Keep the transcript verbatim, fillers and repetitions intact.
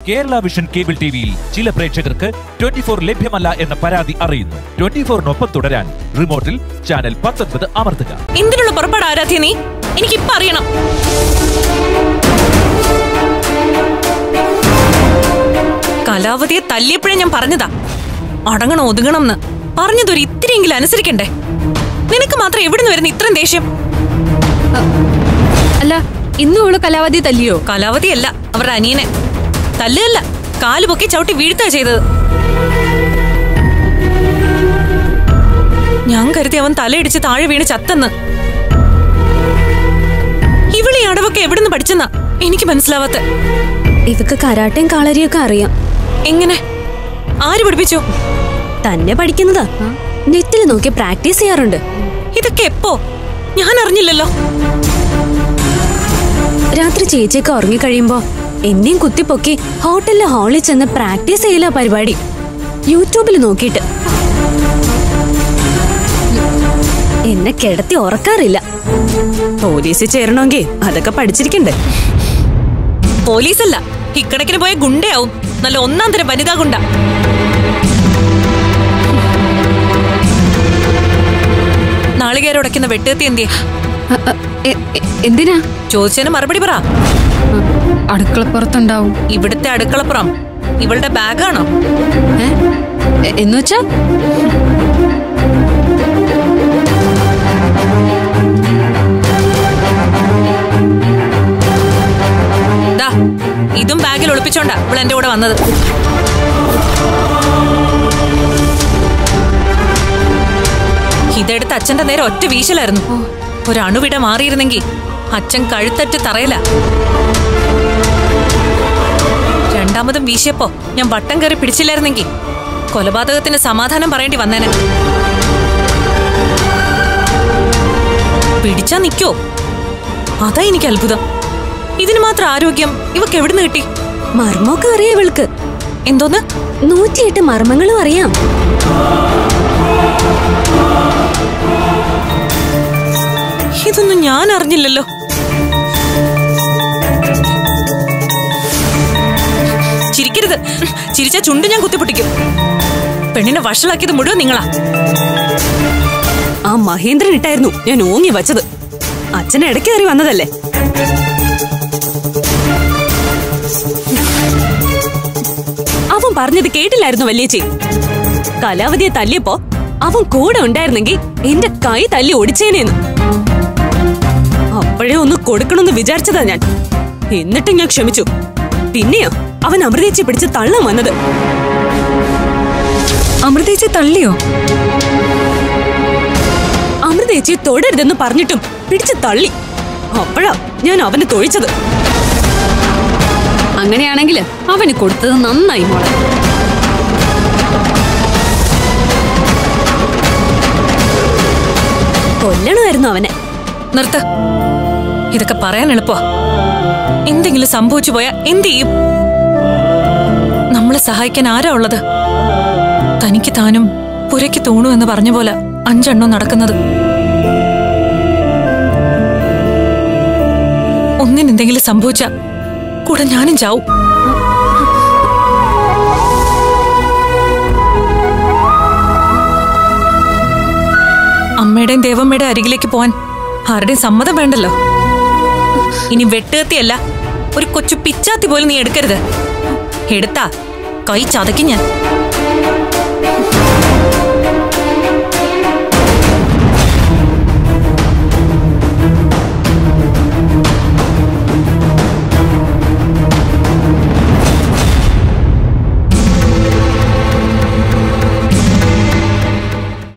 Kerala vision cable ടിവിയിൽ ചില പ്രേക്ഷകർക്ക് ട്വന്റി ഫോർ ലഭ്യമല്ല എന്ന പരാതി അറിയുന്നു. ട്വന്റി ഫോറിനൊപ്പം തുടരാൻ റിമോട്ടിൽ ചാനൽ പത്തൊൻപത് അമർത്തുക. എന്തിനുള്ള പുറപ്പാട് ആരാധ്യ നീ? എനിക്കിപ്പോ അറിയണം. കലാവതിയെ തല്ലിയപ്പോഴേ ഞാൻ പറഞ്ഞതാ അടങ്ങണം ഒതുങ്ങണം എന്ന്. പറഞ്ഞതൊരു ഇത്തിരിയെങ്കിലും അനുസരിക്കണ്ടേ? നിനക്ക് മാത്രം എവിടുന്ന് വരുന്ന ഇത്രയും ദേഷ്യം? അല്ല, ഇന്നും അവള് കലാവതി തല്ലിയോ? കലാവതി അല്ല, അവരുടെ അനിയനെ. തല്ലുകല്ല, കാലുപൊക്കി ചവിട്ടി വീഴ്ത്താ ചെയ്തത്. ഞാൻ കരുതി അവൻ തലയിടിച്ച് താഴെ വീണ് ചത്തെന്ന്. ഇവളീ അടവൊക്കെ എവിടുന്ന് പഠിച്ചെന്നാ എനിക്ക് മനസ്സിലാവാത്ത. ഇവക്ക് കരാട്ടയും കളരിയൊക്കെ അറിയാം. എങ്ങനെ? ആര് പഠിപ്പിച്ചു? തന്നെ പഠിക്കുന്നതാ. നെറ്റിൽ നോക്കി പ്രാക്ടീസ് ചെയ്യാറുണ്ട്. ഇതൊക്കെ എപ്പോ? ഞാൻ അറിഞ്ഞില്ലല്ലോ. രാത്രി ചേച്ചിയൊക്കെ ഉറങ്ങിക്കഴിയുമ്പോ എന്നെയും കുത്തിപ്പൊക്കി ഹോട്ടലിലെ ഹാളിൽ ചെന്ന് പ്രാക്ടീസ് ചെയ്യില്ല പരിപാടി. യൂട്യൂബിൽ നോക്കിയിട്ട്. എന്നെ കിടത്തി ഉറക്കാറില്ല. പോലീസിൽ ചേരണമെങ്കിൽ അതൊക്കെ പഠിച്ചിരിക്കണ്ടേ? പോലീസല്ല, ഇക്കണക്കിന് പോയ ഗുണ്ടയാവും. നല്ല ഒന്നാം തരം വനിതാ ഗുണ്ട. നാളികേരുടയ്ക്കുന്ന വെട്ടുകത്തി എന്തിയെ? എന്തിനാ ചോദിച്ചതിന് മറുപടി പറ. അടുക്കളപ്പുറത്തുണ്ടാവും. ഇവിടുത്തെ അടുക്കളപ്പുറം ഇവളുടെ ബാഗാണോ? എന്നുവെച്ചാ ഇതും ബാഗിൽ ഒളിപ്പിച്ചോണ്ടാ ഇവൾ എന്റെ കൂടെ വന്നത്. ഇതെടുത്ത് അച്ഛന്റെ നേരെ ഒറ്റ വീശലായിരുന്നു. ഒരണുവിട മാറിയിരുന്നെങ്കിൽ അച്ഛൻ കഴുത്തറ്റ് തറയില്ല. രണ്ടാമതും വീശിയപ്പോ ഞാൻ വട്ടം കയറി പിടിച്ചില്ലായിരുന്നെങ്കിൽ കൊലപാതകത്തിന് സമാധാനം പറയേണ്ടി വന്നേനെ. പിടിച്ചാ നിക്കോ? അതാ എനിക്ക് അത്ഭുതം. ഇതിന് മാത്രം ആരോഗ്യം ഇവക്ക് എവിടുന്ന് കിട്ടി? മർമ്മമൊക്കെ അറിയാം ഇവൾക്ക്. എന്തോന്ന്? നൂറ്റിയെട്ട് മർമ്മങ്ങളും അറിയാം. ഇതൊന്നും ഞാൻ അറിഞ്ഞില്ലല്ലോ. ചിരിക്കരുത്. ചിരിച്ച ചുണ്ട് ഞാൻ കുത്തിപ്പൊട്ടിക്കും. പെണ്ണിനെ വഷളാക്കിയത് മുഴുവൻ നിങ്ങളാ. ആ മഹേന്ദ്രൻ ഇട്ടായിരുന്നു ഞാൻ ഓങ്ങി വച്ചത്. അച്ഛനെ ഇടയ്ക്ക് കയറി വന്നതല്ലേ? അവൻ പറഞ്ഞത് കേട്ടില്ലായിരുന്നു വല്യേച്ചി. കലാവതിയെ തല്ലിയപ്പോ അവൻ കൂടെ ഉണ്ടായിരുന്നെങ്കിൽ എന്റെ കൈ തല്ലി ഒടിച്ചേനേന്ന്. അപ്പോഴേ ഒന്ന് കൊടുക്കണമെന്ന് വിചാരിച്ചതാ ഞാൻ. എന്നിട്ടും ഞാൻ ക്ഷമിച്ചു. പിന്നെയോ അവൻ അമൃതേച്ചി പിടിച്ച് തള്ളാൻ വന്നത്. അമൃതേച്ചി തള്ളിയോ? അമൃതേച്ചിയെ തൊടരുതെന്ന് പറഞ്ഞിട്ടും പിടിച്ച് തള്ളി. അപ്പോഴാ ഞാൻ അവന് തൊഴിച്ചത്. അങ്ങനെയാണെങ്കിൽ അവന് കൊടുത്തത് നന്നായി മോളെ. കൊല്ലണമായിരുന്നു അവനെ. നിർത്ത്. ഇതൊക്കെ പറയാൻ എളുപ്പമാ. എന്തെങ്കിലും സംഭവിച്ചു പോയാ എന്ത് ചെയ്യും? നമ്മളെ സഹായിക്കാൻ ആരാ ഉള്ളത്? തനിക്ക് താനും പുരയ്ക്ക് തൂണു എന്ന് പറഞ്ഞ പോലെ അഞ്ചെണ്ണം നടക്കുന്നത്. ഒന്നിനെന്തെങ്കിലും സംഭവിച്ച കൂടെ ഞാനും ചാവും. അമ്മയുടെയും ദേവമ്മയുടെ അരികിലേക്ക് പോവാൻ ആരുടെയും സമ്മതം വേണ്ടല്ലോ. ഇനി വെട്ടുകത്തിയല്ല, ഒരു കൊച്ചു പിച്ചാത്തി പോലും നീ എടുക്കരുത്. എടുത്താ കൈ ചതയ്ക്കും ഞാൻ.